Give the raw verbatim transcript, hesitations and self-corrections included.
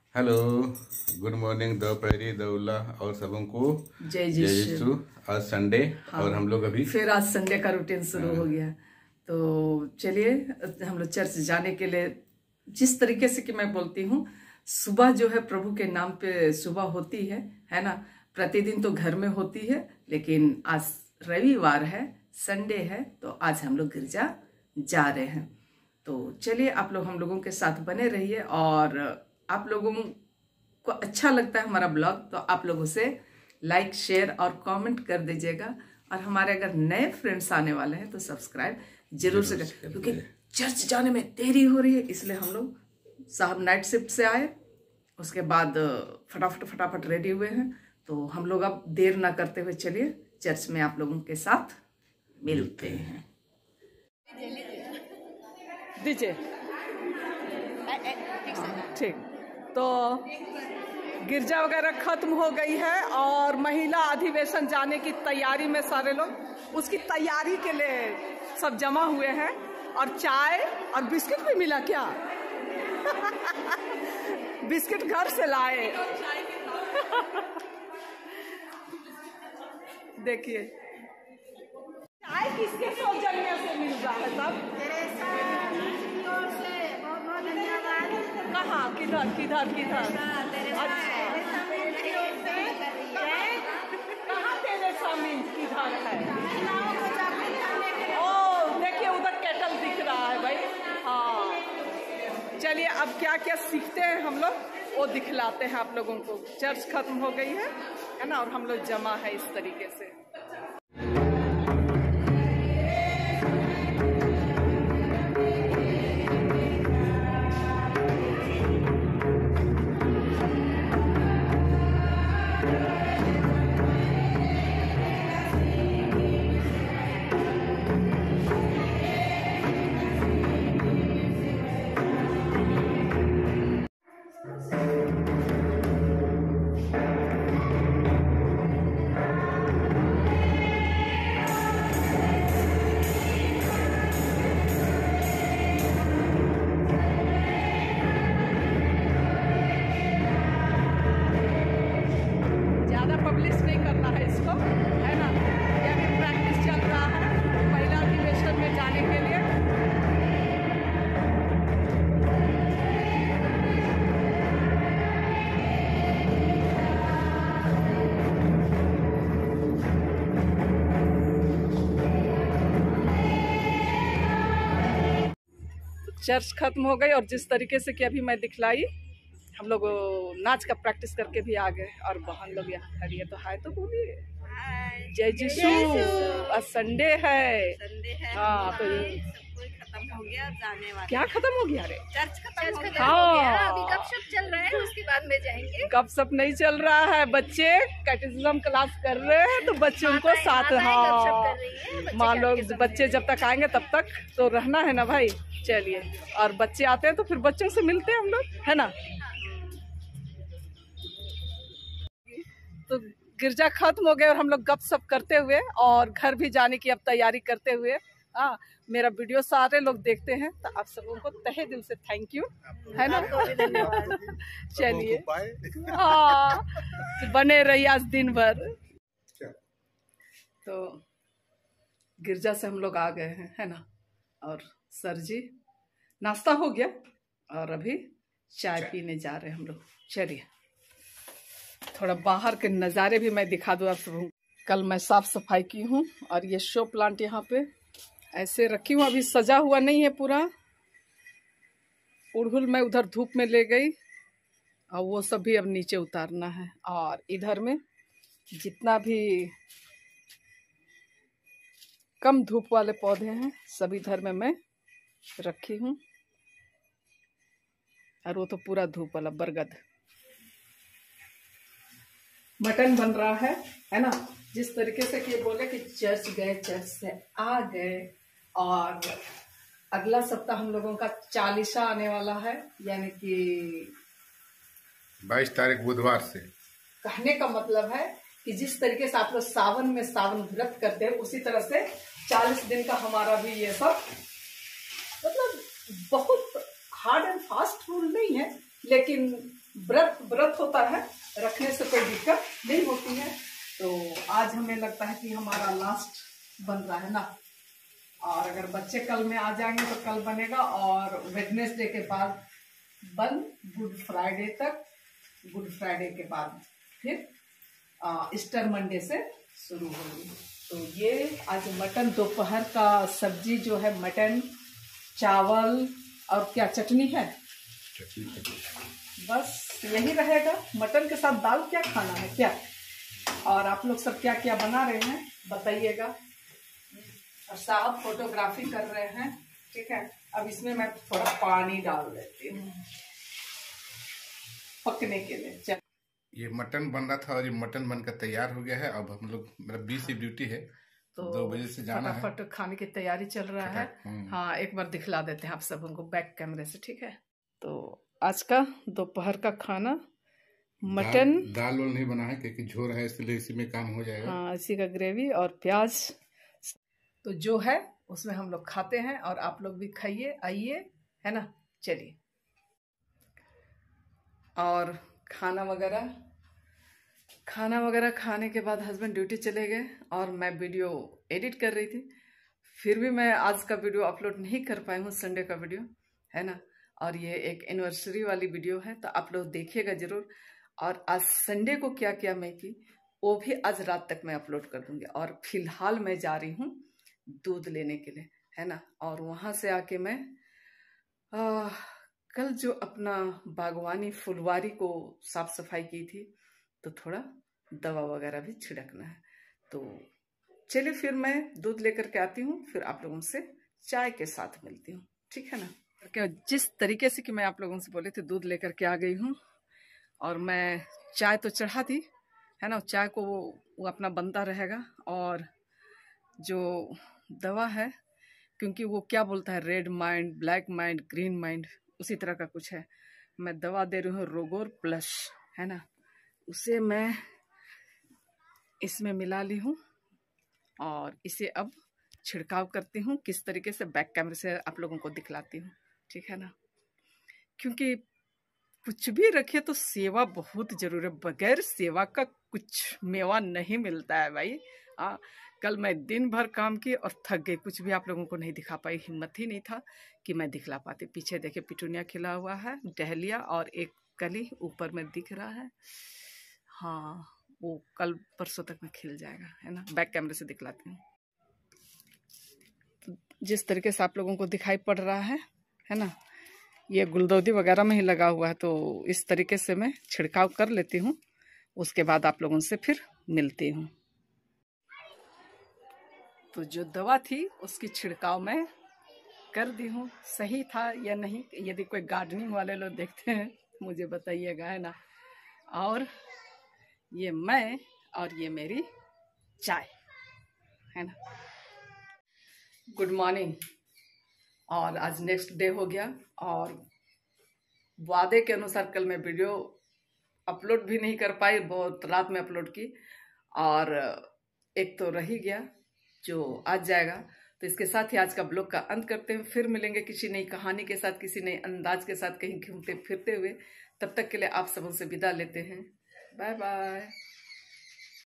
Hello, good morning, दोपहरी दौला और सबों को जय यीशु। आज संडे। हाँ, और हम लोग अभी फिर आज संडे का रूटीन शुरू हो गया। तो चलिए हम लोग चर्च जाने के लिए, जिस तरीके से कि मैं बोलती हूँ, सुबह जो है प्रभु के नाम पे सुबह होती है है ना। प्रतिदिन तो घर में होती है, लेकिन आज रविवार है, संडे है, तो आज हम लोग गिरजा जा रहे हैं। तो चलिए आप लोग हम लोगों के साथ बने रहिए, और आप लोगों को अच्छा लगता है हमारा ब्लॉग तो आप लोगों से लाइक, शेयर और कमेंट कर दीजिएगा। और हमारे अगर नए फ्रेंड्स आने वाले हैं तो सब्सक्राइब जरूर से करें, क्योंकि चर्च जाने में देरी हो रही है। इसलिए हम लोग साहब नाइट शिफ्ट से आए, उसके बाद फटाफट फटाफट रेडी हुए हैं। तो हम लोग अब देर ना करते हुए चलिए चर्च में आप लोगों के साथ मिलते हैं। दीजिए, ठीक। तो गिरजा वगैरह खत्म हो गई है और महिला अधिवेशन जाने की तैयारी में सारे लोग उसकी तैयारी के लिए सब जमा हुए हैं। और चाय और बिस्किट भी मिला क्या? बिस्किट घर से लाए। देखिए चाय किसके सौजन्य से मिल रहा है सब? कहाँ, किधर किधर किधर? कहाँ तेरेसा मीन्स किधर है? ओ देखिए उधर केटल दिख रहा है भाई। हाँ चलिए, अब क्या क्या सीखते हैं हम लोग वो दिखलाते हैं आप लोगों को। चर्च खत्म हो गई है है ना, और हम लोग जमा है इस तरीके से। चर्च खत्म हो गई और जिस तरीके से कि अभी मैं दिखलाई, हम लोग नाच का प्रैक्टिस करके भी आ गए। और बहन लोग यहाँ खड़ी है, तो हाय तो बोलिए। जय जीशु। आज संडे है। संडे है। हाँ तो खत्म हो गया, जाने वाला। क्या खत्म हो गया? रे चर्च खत्म हो गया। हाँ, अभी गपशप चल रहा है, उसके बाद में जाएंगे। गपशप नहीं चल रहा है, बच्चे कैटेकिज्म क्लास कर रहे हैं तो बच्चों को साथ। हाँ, मान लोग बच्चे जब तक आएंगे तब तक तो रहना है ना भाई। चलिए, और बच्चे आते हैं तो फिर बच्चों से मिलते हैं हम लोग, है ना। तो गिरजा खत्म हो गए और हम लोग गपशप करते हुए और घर भी जाने की अब तैयारी करते हुए। हाँ, मेरा वीडियो सारे लोग देखते हैं तो आप सबों को तहे दिल से थैंक यू, है ना। चलिए, हाँ तो बने रहिए आज दिन भर। तो गिरजा से हम लोग आ गए हैं, है ना। और सर जी नाश्ता हो गया और अभी चाय पीने जा रहे हैं हम लोग। चलिए, थोड़ा बाहर के नज़ारे भी मैं दिखा दूँ आप सबको। कल मैं साफ सफाई की हूँ और ये शो प्लांट यहाँ पे ऐसे रखी हूँ, अभी सजा हुआ नहीं है पूरा। उड़हुल मैं उधर धूप में ले गई और वो सब भी अब नीचे उतारना है। और इधर में जितना भी कम धूप वाले पौधे हैं सब इधर में मैं रखी हूँ। और वो तो पूरा धूप वाला बरगद। मटन बन रहा है, है ना। जिस तरीके से कि बोले कि चर्च गए, चर्च से आ गए, और अगला सप्ताह हम लोगों का चालीसा आने वाला है, यानी कि बाईस तारीख बुधवार से। कहने का मतलब है कि जिस तरीके से आप लोग सावन में सावन व्रत करते हैं, उसी तरह से चालीस दिन का हमारा भी ये सब, मतलब बहुत हार्ड एंड फास्ट रूल नहीं है, लेकिन व्रत व्रत होता है, रखने से कोई दिक्कत नहीं होती है। तो आज हमें लगता है कि हमारा लास्ट बन रहा है ना, और अगर बच्चे कल में आ जाएंगे तो कल बनेगा, और वेडनेसडे के बाद बंद, गुड फ्राइडे तक, गुड फ्राइडे के बाद फिर ईस्टर मंडे से शुरू होगी। तो ये आज मटन दोपहर का सब्जी जो है, मटन चावल और क्या चटनी है, बस यही रहेगा। मटन के साथ दाल क्या खाना है क्या, और आप लोग सब क्या क्या बना रहे हैं बताइएगा। और साहब फोटोग्राफी कर रहे हैं, ठीक है। अब इसमें मैं थोड़ा पानी डाल देती हूँ पकने के लिए। चल, ये मटन बन रहा था और ये मटन बनकर तैयार हो गया है। अब हम लोग, मेरा बीस की ड्यूटी है, तो दो बजे से जाना है। फटाफट खाने की तैयारी चल रहा है। हाँ, एक बार दिखला देते हैं आप सब उनको बैक कैमरे से, ठीक है। तो आज का दोपहर का खाना मटन, दाल वाल नहीं बना है क्योंकि झोर है, इसलिए इसी में काम हो जाएगा। हाँ, इसी का ग्रेवी और प्याज। तो जो है उसमें हम लोग खाते हैं, और आप लोग भी खाइए, आइए, है ना। चलिए, और खाना वगैरह खाना वगैरह खाने के बाद हस्बैंड ड्यूटी चले गए, और मैं वीडियो एडिट कर रही थी। फिर भी मैं आज का वीडियो अपलोड नहीं कर पाई हूँ, संडे का वीडियो, है ना। और ये एक एनिवर्सरी वाली वीडियो है, तो आप लोग देखिएगा जरूर। और आज संडे को क्या क्या मैं की, वो भी आज रात तक मैं अपलोड कर दूंगी। और फिलहाल मैं जा रही हूँ दूध लेने के लिए, है ना। और वहाँ से आके मैं आ, कल जो अपना बागवानी फुलवारी को साफ सफाई की थी, तो थोड़ा दवा वगैरह भी छिड़कना है। तो चलिए फिर मैं दूध लेकर के आती हूँ, फिर आप लोगों से चाय के साथ मिलती हूँ, ठीक है ना। क्या जिस तरीके से कि मैं आप लोगों से बोली थी, दूध लेकर के आ गई हूँ, और मैं चाय तो चढ़ा दी, है ना। चाय को वो, वो अपना बनता रहेगा। और जो दवा है, क्योंकि वो क्या बोलता है, red mind, black mind, green mind, उसी तरह का कुछ है। मैं दवा दे रही हूँ रोगोर प्लस, है ना। उसे मैं इसमें मिला ली हूँ, और इसे अब छिड़काव करती हूँ। किस तरीके से बैक कैमरे से आप लोगों को दिखलाती हूँ, ठीक है ना। क्योंकि कुछ भी रखे तो सेवा बहुत जरूरी है, बगैर सेवा का कुछ मेवा नहीं मिलता है भाई। आ, कल मैं दिन भर काम की और थक गई, कुछ भी आप लोगों को नहीं दिखा पाई, हिम्मत ही नहीं था कि मैं दिखला पाती। पीछे देखिए पिटूनिया खिला हुआ है, डहलिया, और एक कली ऊपर में दिख रहा है। हाँ, वो कल परसों तक में खिल जाएगा, है ना। बैक कैमरे से दिखलाती हूँ। जिस तरीके से आप लोगों को दिखाई पड़ रहा है, है ना, ये गुलदौदी वगैरह में ही लगा हुआ है। तो इस तरीके से मैं छिड़काव कर लेती हूँ, उसके बाद आप लोगों से फिर मिलती हूँ। तो जो दवा थी उसकी छिड़काव मैं कर दी हूँ, सही था या नहीं, यदि कोई गार्डनिंग वाले लोग देखते हैं मुझे बताइएगा, है ना। और ये मैं, और ये मेरी चाय, है ना। Good morning. और आज नेक्स्ट डे हो गया, और वादे के अनुसार कल मैं वीडियो अपलोड भी नहीं कर पाई, बहुत रात में अपलोड की, और एक तो रह ही गया जो आज जाएगा। तो इसके साथ ही आज का ब्लॉग का अंत करते हैं। फिर मिलेंगे किसी नई कहानी के साथ, किसी नए अंदाज के साथ, कहीं घूमते फिरते हुए। तब तक के लिए आप सबों से विदा लेते हैं। Bye bye.